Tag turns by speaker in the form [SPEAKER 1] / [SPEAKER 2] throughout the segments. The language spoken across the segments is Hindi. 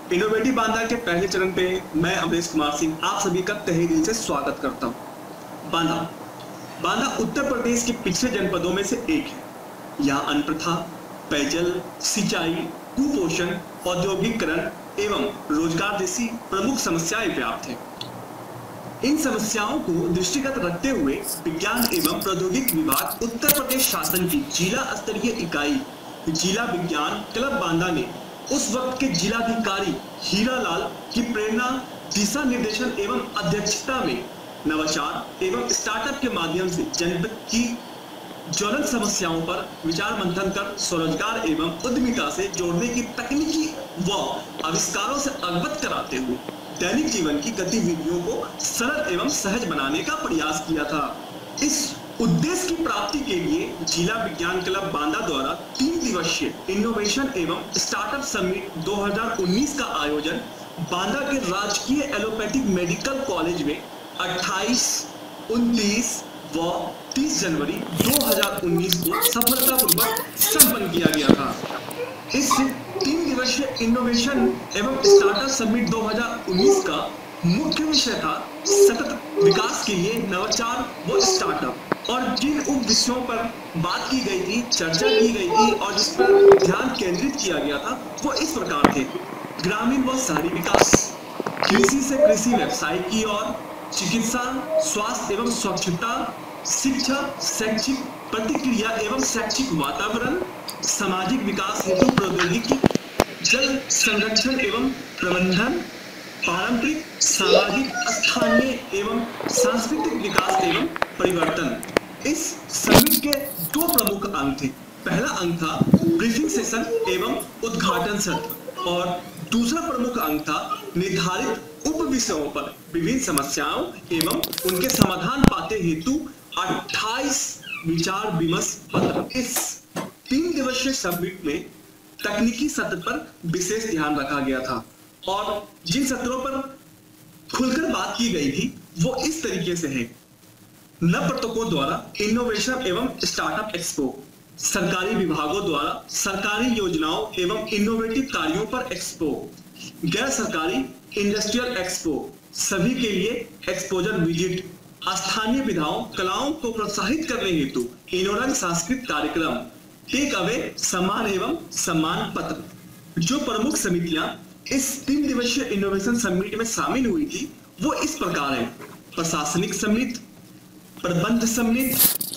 [SPEAKER 1] इनोवेटिव बांदा के पहले चरण पे मैं अमरीश कुमार सिंह आप सभी का तहे दिल से स्वागत करता हूँ। बांदा बांदा उत्तर प्रदेश के पिछड़े जनपदों में से एक है। यहाँ अन्न प्रथा, पेयजल, सिंचाई, कुपोषण, औद्योगिकरण एवं रोजगार जैसी प्रमुख समस्याएं व्याप्त हैं। इन समस्याओं को दृष्टिगत रखते हुए विज्ञान एवं प्रौद्योगिकी विभाग उत्तर प्रदेश शासन की जिला स्तरीय इकाई जिला विज्ञान क्लब बांदा ने उस वक्त के जिलाधिकारी हीरालाल की प्रेरणा, दिशा निर्देशन एवं अध्यक्षता में नवाचार एवं स्टार्टअप के माध्यम से जनपद की ज्वलंत समस्याओं पर विचार मंथन कर स्वरोजगार एवं उद्यमिता से जोड़ने की तकनीकी व आविष्कारों से अवगत कराते हुए दैनिक जीवन की गतिविधियों को सरल एवं सहज बनाने का प्रयास किया था। इस उद्देश्य की प्राप्ति के लिए जिला विज्ञान क्लब बांदा द्वारा 3 दिवसीय इनोवेशन एवं स्टार्टअप समिट 2019 का आयोजन बांदा के राजकीय एलोपैथिक मेडिकल कॉलेज में 28, 29 व 30 जनवरी 2019 को सफलतापूर्वक संपन्न किया गया था। इस 3 दिवसीय इनोवेशन एवं स्टार्टअप समिट 2019 का मुख्य विषय था सतत विकास के लिए नवाचार व स्टार्टअप, और जिन उप विषयों पर बात की गई थी, चर्चा की गई थी और जिस पर ध्यान केंद्रित किया गया था वो इस प्रकार थे: ग्रामीण व शहरी विकास, कृषि से कृषि व्यवसाय की ओर, चिकित्सा, स्वास्थ्य एवं स्वच्छता, शिक्षा, शैक्षिक प्रतिक्रिया एवं शैक्षिक वातावरण, सामाजिक विकास हेतु प्रौद्योगिकी, जल संरक्षण एवं प्रबंधन, पारंपरिक, सामाजिक, स्थानीय एवं सांस्कृतिक विकास एवं परिवर्तन। इस समिट के 2 प्रमुख अंक थे। पहला अंक था ब्रीफिंग सेशन एवं उद्घाटन सत्र और दूसरा प्रमुख अंक था निर्धारित उप विषयों पर विभिन्न समस्याओं एवं उनके समाधान पाते हेतु 28 विचार विमर्श पत्र। इस 3 दिवसीय समिट में तकनीकी सत्र पर विशेष ध्यान रखा गया था और जिन सत्रों पर खुलकर बात की गई थी वो इस तरीके से है: नवप्रवर्तकों द्वारा इनोवेशन एवं स्टार्टअप एक्सपो, सरकारी विभागों द्वारा सरकारी योजनाओं एवं इनोवेटिव कार्यों पर एक्सपो, गैर सरकारी इंडस्ट्रियल एक्सपो, सभी के लिए एक्सपोजर विजिट, स्थानीय विधाओं कलाओं को प्रोत्साहित करने हेतु इनोरंग सांस्कृतिक कार्यक्रम, टेक अवे सम्मान एवं सम्मान पत्र। जो प्रमुख समितियां इस 3 दिवसीय इनोवेशन समिट में शामिल हुई थी वो इस प्रकार है: प्रशासनिक समिति, प्रबंध समिति,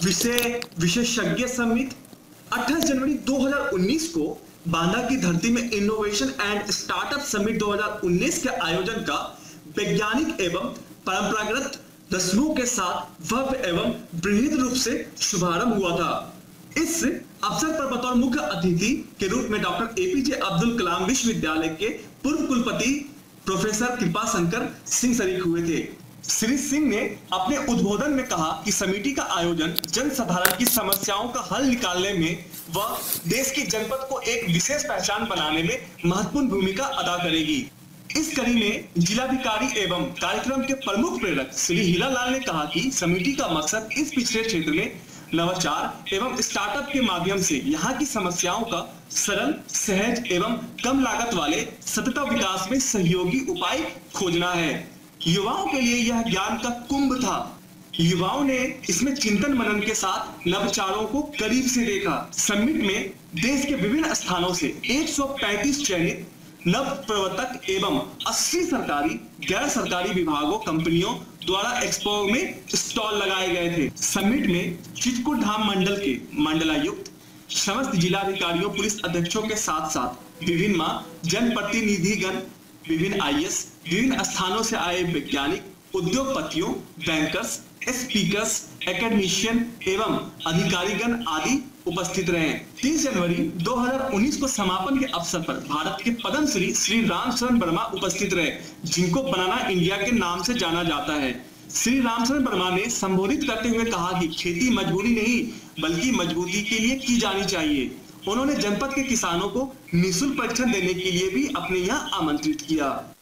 [SPEAKER 1] विशेषज्ञ समिति। 28 जनवरी 2019 को बांदा की धरती में इनोवेशन एंड स्टार्टअप समिट 2019 के आयोजन का वैज्ञानिक एवं परंपरागत रस्मों के साथ भव्य एवं बृहद रूप से शुभारंभ हुआ था। इस अवसर पर बतौर मुख्य अतिथि के रूप में डॉक्टर एपीजे अब्दुल कलाम विश्वविद्यालय के पूर्व कुलपति प्रोफेसर कृपाशंकर सिंह शरीक हुए थे। श्री सिंह ने अपने उद्बोधन में कहा कि समिति का आयोजन जनसाधारण की समस्याओं का हल निकालने में व देश की जनपद को एक विशेष पहचान बनाने में महत्वपूर्ण भूमिका अदा करेगी। इस कड़ी में जिलाधिकारी एवं कार्यक्रम के प्रमुख प्रेरक श्री हीरालाल ने कहा कि समिति का मकसद इस पिछड़े क्षेत्र में नवाचार एवं स्टार्टअप के माध्यम से यहाँ की समस्याओं का सरल, सहज एवं कम लागत वाले सतत विकास में सहयोगी उपाय खोजना है। युवाओं के लिए यह ज्ञान का कुंभ था। युवाओं ने इसमें चिंतन मनन के साथ नवाचारों को करीब से देखा। समिट में देश के विभिन्न स्थानों से 135 चयनित नव प्रवर्तक एवं 80 सरकारी गैर सरकारी विभागों कंपनियों द्वारा एक्सपो में स्टॉल लगाए गए थे। समिट में चित्रकूट धाम मंडल के मंडलायुक्त, समस्त जिलाधिकारियों, पुलिस अध्यक्षों के साथ साथ विभिन्न जनप्रतिनिधिगण, विभिन्न आईएएस, विभिन्न स्थानों से आए वैज्ञानिक, उद्योगपतियों, बैंकर्स, स्पीकर्स, एकेडमिशियन एवं अधिकारीगण आदि उपस्थित रहे। 30 जनवरी 2019 को समापन के अवसर पर भारत के पद्मश्री श्री रामशरण वर्मा उपस्थित रहे, जिनको बनाना इंडिया के नाम से जाना जाता है। श्री रामशरण वर्मा ने संबोधित करते हुए कहा कि खेती मजबूरी नहीं बल्कि मजबूती के लिए की जानी चाहिए। उन्होंने जनपद के किसानों को निःशुल्क परीक्षण देने के लिए भी अपने यहाँ आमंत्रित किया।